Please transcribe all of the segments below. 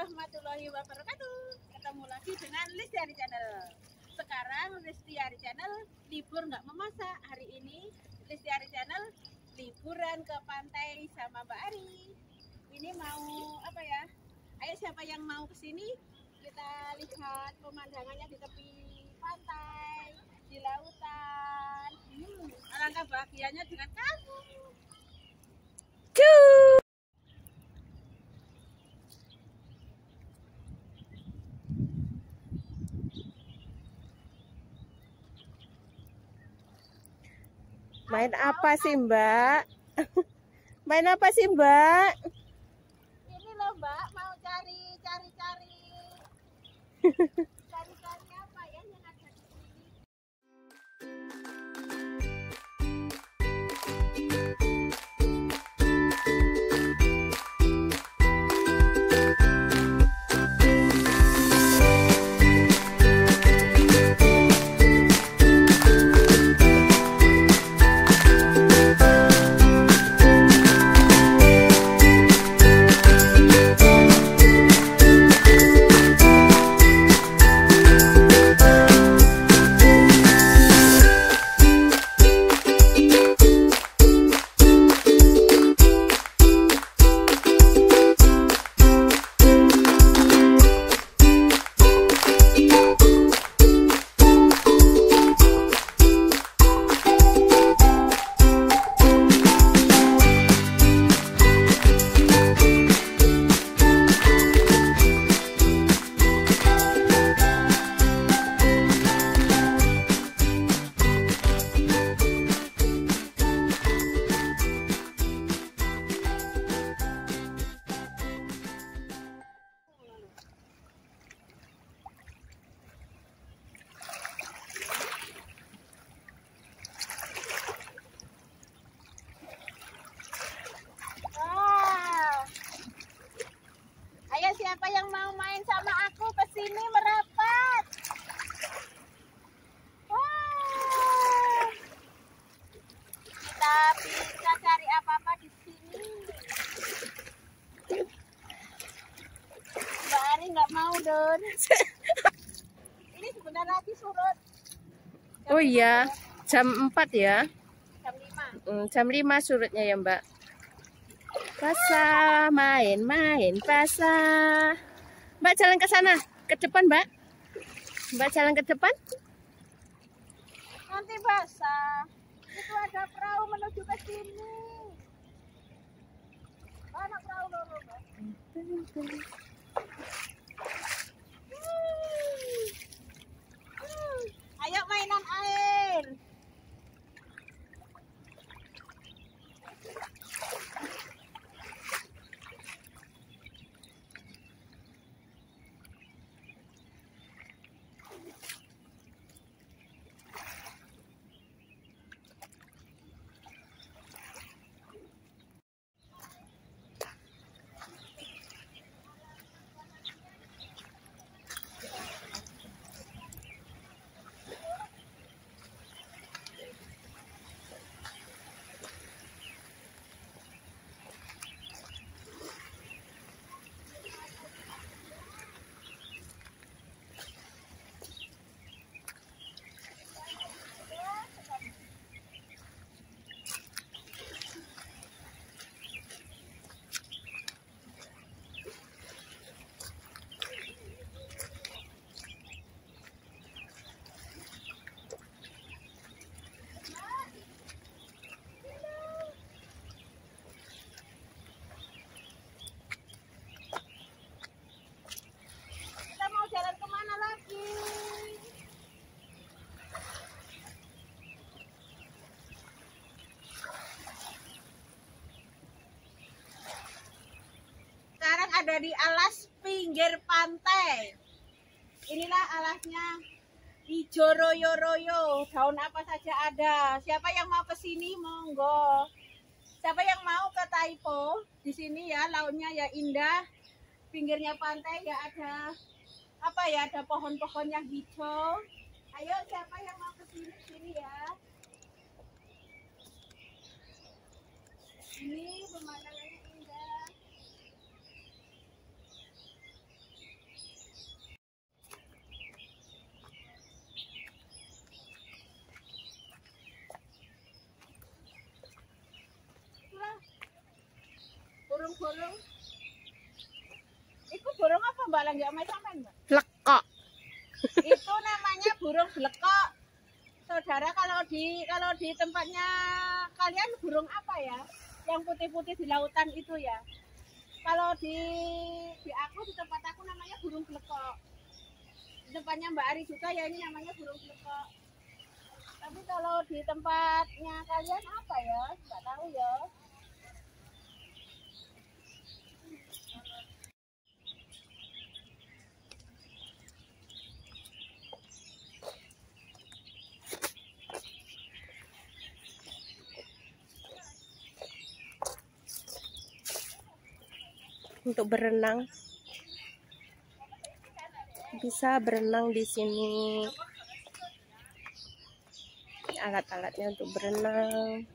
warahmatullahi wabarakatuh. Ketemu lagi dengan Listiari Channel. Sekarang Listiari Channel libur nggak memasak. Hari ini Listiari Channel liburan ke pantai sama Mbak Ari. Ini mau apa ya? Ayo siapa yang mau kesini? Kita lihat pemandangannya di tepi pantai, di lautan. Alangkah bahagianya dengan kamu. Main apa sih Mbak? Main apa sih Mbak? Ini loh Mbak, mau cari apa ya yang ada di sini. Ayo siapa yang mau main sama aku kesini merapat? Wah, kita bisa cari apa-apa di sini. Mbak Ari nggak mau Don. Ini sebentar lagi surut. Oh iya, jam 4 ya? Jam 5. Jam 5 surutnya ya Mbak. Basah, main basah. Mbak jalan ke sana, ke depan Mbak. Mbak jalan ke depan. Nanti basah. Itu ada perahu menuju ke sini. Mana perahu loro, Mbak? Ayo mainan air. Kita mau jalan kemana lagi? Sekarang ada di alas pinggir pantai. Inilah alasnya, hijau royo-royo, daun apa saja ada. Siapa yang mau ke sini monggo. Siapa yang mau ke Taipo? Di sini ya lautnya ya indah. Pinggirnya pantai ya ada apa ya, ada pohon-pohon yang hijau. Ayo siapa yang mau ke sini ya. Ini pemandangannya indah. burung. Itu burung apa Mbak lagi omai sampean, Mbak? Lekok. Itu namanya burung blekok. Saudara, kalau di tempatnya kalian burung apa ya? Yang putih-putih di lautan itu ya. Kalau di aku, di tempat aku namanya burung blekok. Di tempatnya Mbak Ari juga ya, ini namanya burung blekok. Tapi kalau di tempatnya kalian apa ya? Nggak tahu ya. Untuk berenang, bisa berenang di sini. Alat-alatnya untuk berenang.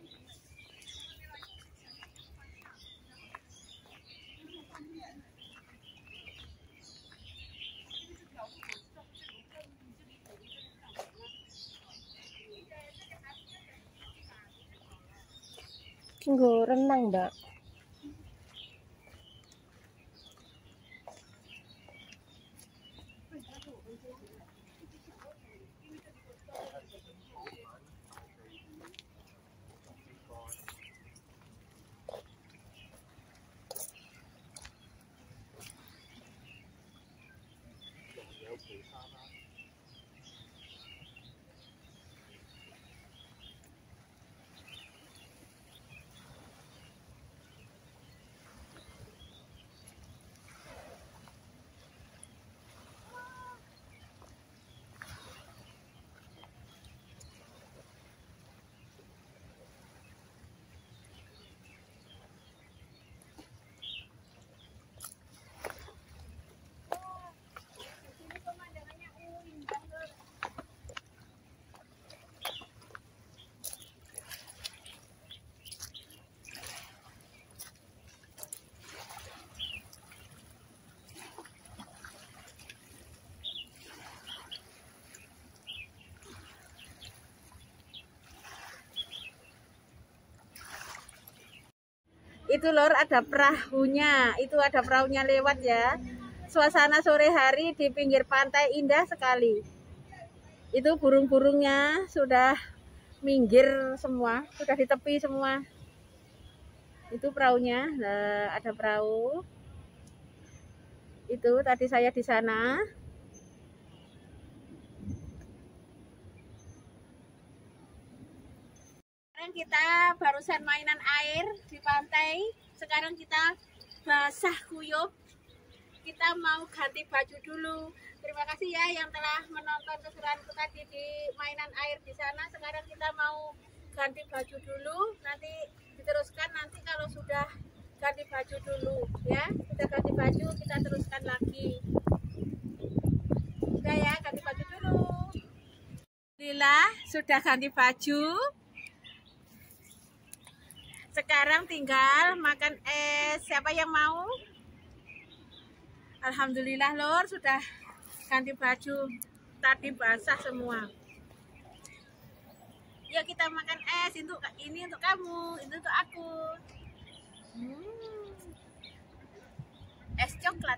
Tunggu renang, Mbak. Itu lor, ada perahunya. Itu ada perahunya lewat ya. Suasana sore hari di pinggir pantai indah sekali. Itu burung-burungnya sudah minggir semua, sudah di tepi semua. Itu perahunya. Nah, ada perahu. Itu tadi saya di sana. Sekarang kita barusan mainan air di pantai. Sekarang kita basah kuyup. Kita mau ganti baju dulu. Terima kasih ya yang telah menonton keseruanku tadi di mainan air di sana. Sekarang kita mau ganti baju dulu. Nanti diteruskan nanti kalau sudah ganti baju dulu ya. Kita ganti baju, kita teruskan lagi. Sudah ya, ganti baju dulu. Alhamdulillah sudah ganti baju. Sekarang tinggal makan es. Siapa yang mau? Alhamdulillah lor, sudah ganti baju. Tadi basah semua. Yuk kita makan es. Ini untuk kamu, ini untuk aku. Es coklat.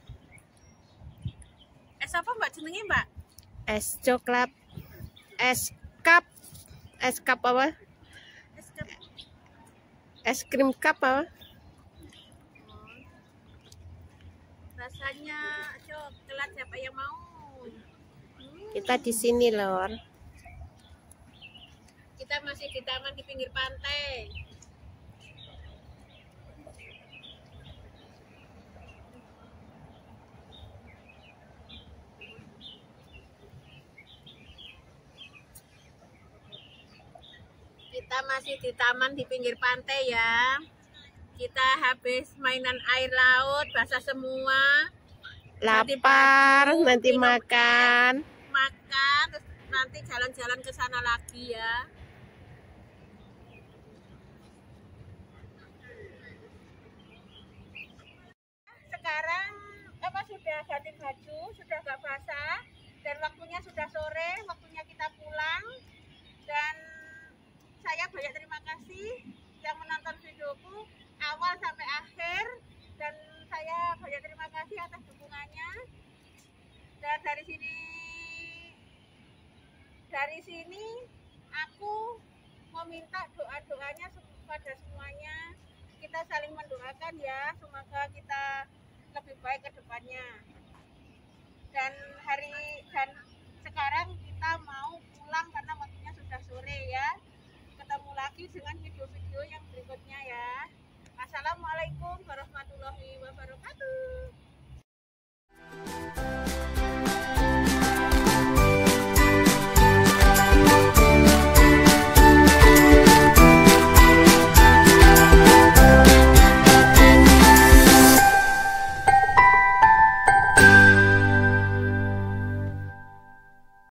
Es apa Mbak jenenge Mbak? Es coklat. Es cup. Es cup apa? Es cup. Es krim cup apa? Rasanya coklat, siapa yang mau? Kita di sini, lor. Kita masih di taman di pinggir pantai. Kita masih di taman di pinggir pantai ya. Kita habis mainan air laut, basah semua. Lapar, baju, nanti minum makan. Makan, terus nanti jalan-jalan ke sana lagi ya. Sekarang sudah ganti baju, sudah gak basah, dan waktunya sudah sore, waktunya kita pulang. Dan saya banyak terima kasih yang menonton videoku awal sampai akhir. Dan saya banyak terima kasih atas dukungannya. Dan dari sini aku meminta doa-doanya kepada semuanya. Kita saling mendoakan ya, semoga kita lebih baik ke depannya. Dan sekarang kita mau pulang karena waktunya sudah sore ya. Ketemu lagi dengan video-video yang berikutnya ya. Assalamualaikum warahmatullahi wabarakatuh.